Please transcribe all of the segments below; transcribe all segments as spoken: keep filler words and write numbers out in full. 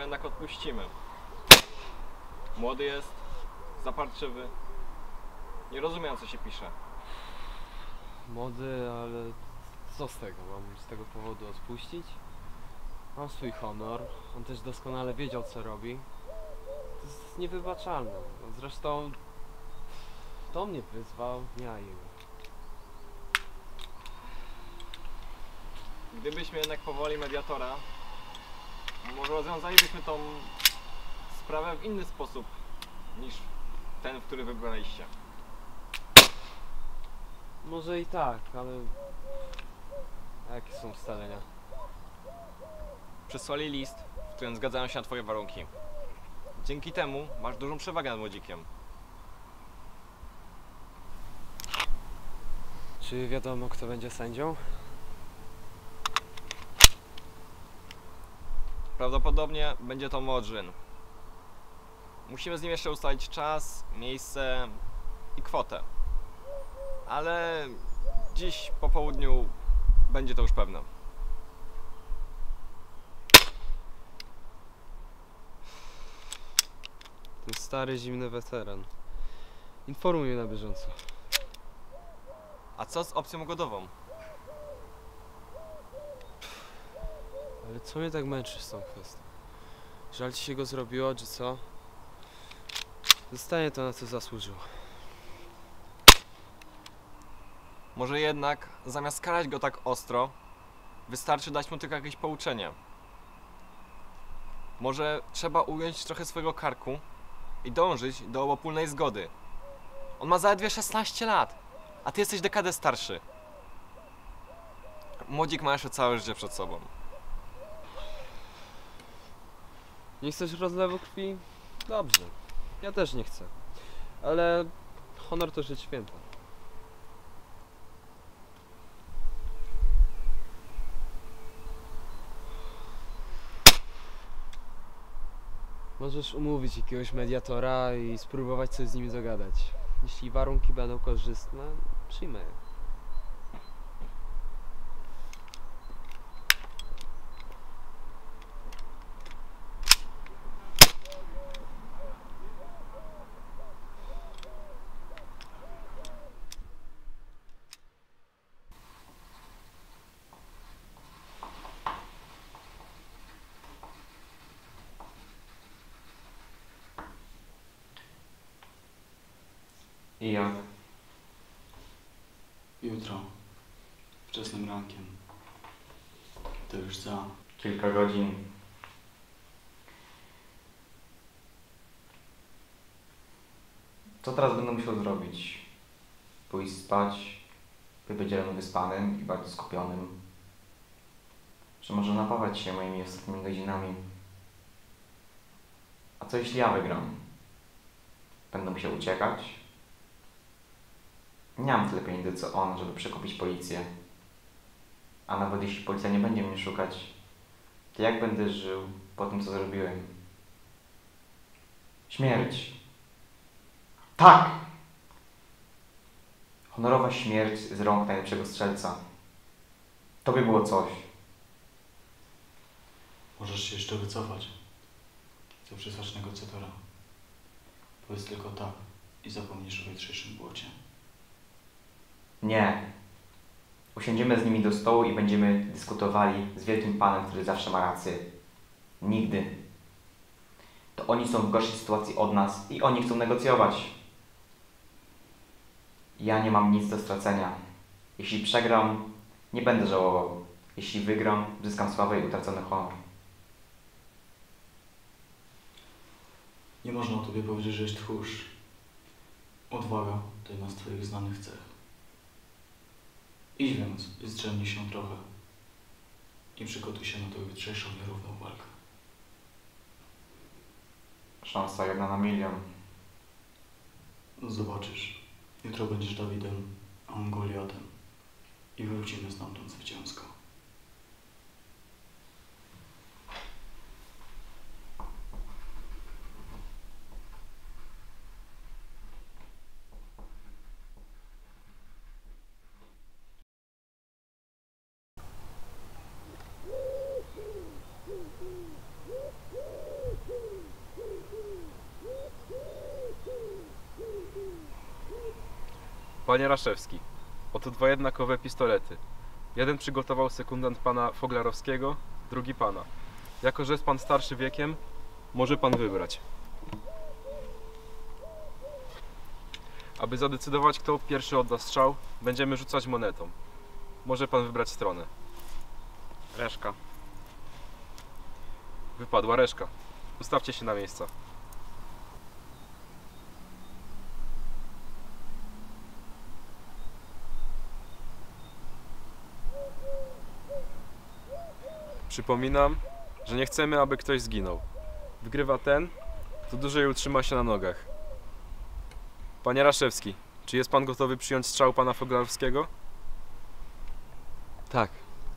jednak odpuścimy. Młody jest, zaparczywy, nie rozumiem, co się pisze. Młody, ale co z tego? Mam z tego powodu odpuścić? Mam swój honor, on też doskonale wiedział, co robi. To jest niewybaczalne. No zresztą to mnie wyzwał, nie a jego. Gdybyśmy jednak powołali mediatora, może rozwiązalibyśmy tą sprawę w inny sposób niż ten, w który wybraliście. Może i tak, ale... A jakie są ustalenia? Przesłali list, w którym zgadzają się na twoje warunki. Dzięki temu masz dużą przewagę nad młodzikiem. Czy wiadomo, kto będzie sędzią? Prawdopodobnie będzie to Modrzyn. Musimy z nim jeszcze ustalić czas, miejsce i kwotę. Ale dziś po południu będzie to już pewne. Ten stary, zimny weteran. Informuj mnie na bieżąco. A co z opcją ugodową? Ale co mnie tak męczy z tą kwestią? Żal ci się go zrobiło, czy co? Zostanie to, na co zasłużył. Może jednak, zamiast karać go tak ostro, wystarczy dać mu tylko jakieś pouczenie. Może trzeba ująć trochę swojego karku i dążyć do obopólnej zgody. On ma zaledwie szesnaście lat, a ty jesteś dekadę starszy. Młodzik ma jeszcze całe życie przed sobą. Nie chcesz rozlewu krwi? Dobrze. Ja też nie chcę. Ale honor to rzecz święta. Możesz umówić jakiegoś mediatora i spróbować coś z nimi zagadać. Jeśli warunki będą korzystne, przyjmę je. I jak? Jutro, wczesnym rankiem. To już za. Kilka godzin. Co teraz będę musiał zrobić? Pójść spać, by być rano wyspanym i bardzo skupionym? Czy może napawać się moimi ostatnimi godzinami? A co jeśli ja wygram? Będę musiał uciekać? Nie mam tyle pieniędzy co on, żeby przekupić policję. A nawet jeśli policja nie będzie mnie szukać, to jak będę żył po tym, co zrobiłem? Śmierć. Tak! Honorowa śmierć z rąk najlepszego strzelca. To by było coś. Możesz się jeszcze wycofać. Co przysłać negocjatora. Powiedz tylko tak i zapomnisz o jutrzejszym błocie. Nie. Usiądziemy z nimi do stołu i będziemy dyskutowali z wielkim panem, który zawsze ma rację. Nigdy. To oni są w gorszej sytuacji od nas i oni chcą negocjować. Ja nie mam nic do stracenia. Jeśli przegram, nie będę żałował. Jeśli wygram, zyskam sławę i utracony honor. Nie można o tobie powiedzieć, że jest tchórz. Odwaga to jedna z twoich znanych cech. Idź więc i zdrzemnij się trochę. I przygotuj się na tą jutrzejszą nierówną walkę. Szansa jedna na milion. Zobaczysz. Jutro będziesz Dawidem, a on Goliatem. I wrócimy stamtąd zwycięsko. Panie Raszewski, oto dwa jednakowe pistolety. Jeden przygotował sekundant pana Foglarowskiego, drugi pana. Jako że jest pan starszy wiekiem, może pan wybrać. Aby zadecydować, kto pierwszy odda strzał, będziemy rzucać monetą. Może pan wybrać stronę. Reszka. Wypadła reszka. Ustawcie się na miejsca. Przypominam, że nie chcemy, aby ktoś zginął. Wygrywa ten, kto dłużej utrzyma się na nogach. Panie Raszewski, czy jest pan gotowy przyjąć strzał pana Foglarowskiego? Tak.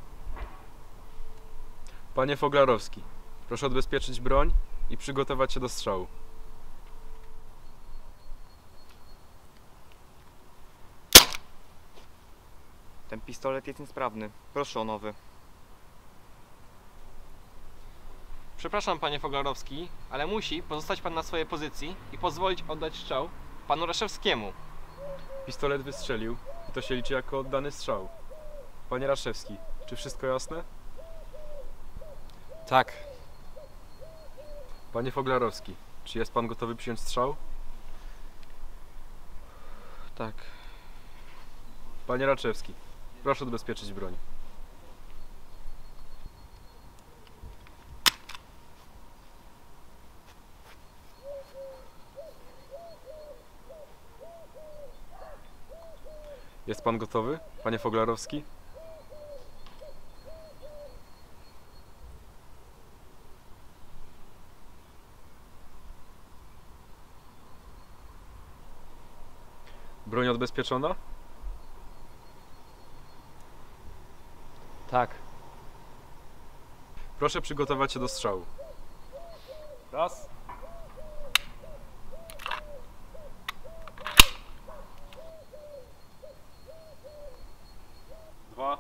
Panie Foglarowski, proszę odbezpieczyć broń i przygotować się do strzału. Ten pistolet jest niesprawny. Proszę o nowy. Przepraszam, panie Foglarowski, ale musi pozostać pan na swojej pozycji i pozwolić oddać strzał panu Raszewskiemu. Pistolet wystrzelił i to się liczy jako oddany strzał. Panie Raszewski, czy wszystko jasne? Tak. Panie Foglarowski, czy jest pan gotowy przyjąć strzał? Tak. Panie Raczewski, proszę odbezpieczyć broń. Jest pan gotowy, panie Foglarowski? Broń odbezpieczona? Tak. Proszę przygotować się do strzału. Raz. Dwa.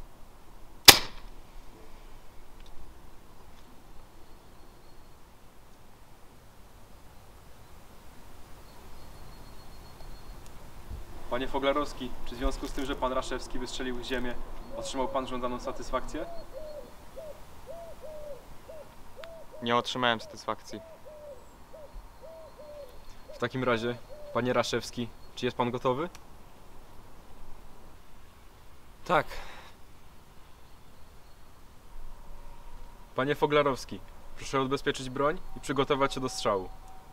Panie Foglarowski, czy w związku z tym, że pan Raszewski wystrzelił w ziemię, otrzymał pan żądaną satysfakcję? Nie otrzymałem satysfakcji. W takim razie, panie Raszewski, czy jest pan gotowy? Tak. Panie Foglarowski, proszę odbezpieczyć broń i przygotować się do strzału.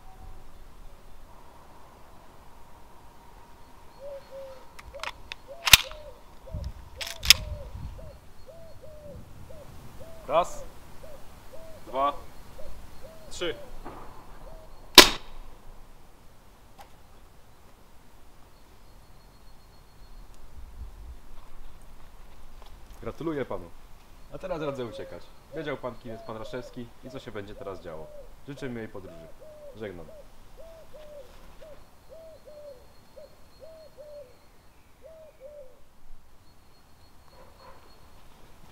Raz, dwa, trzy. Gratuluję panu. A teraz radzę uciekać. Wiedział pan, kim jest pan Raszewski i co się będzie teraz działo. Życzę miłej podróży. Żegnam.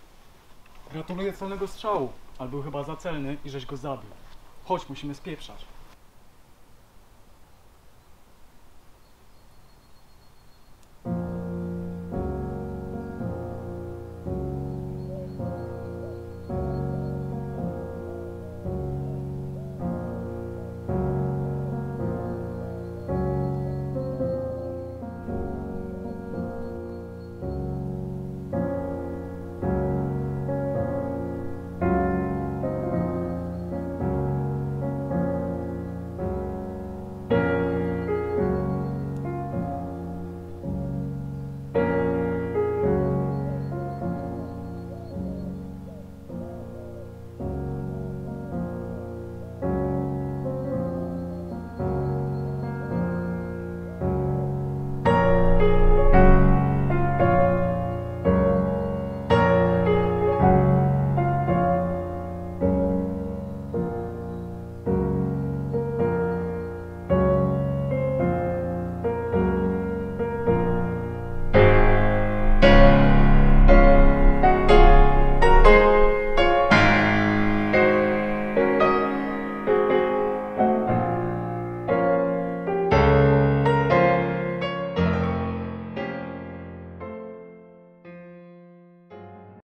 Gratuluję celnego strzału, ale był chyba za celny i żeś go zabił. Chodź, musimy spieprzać.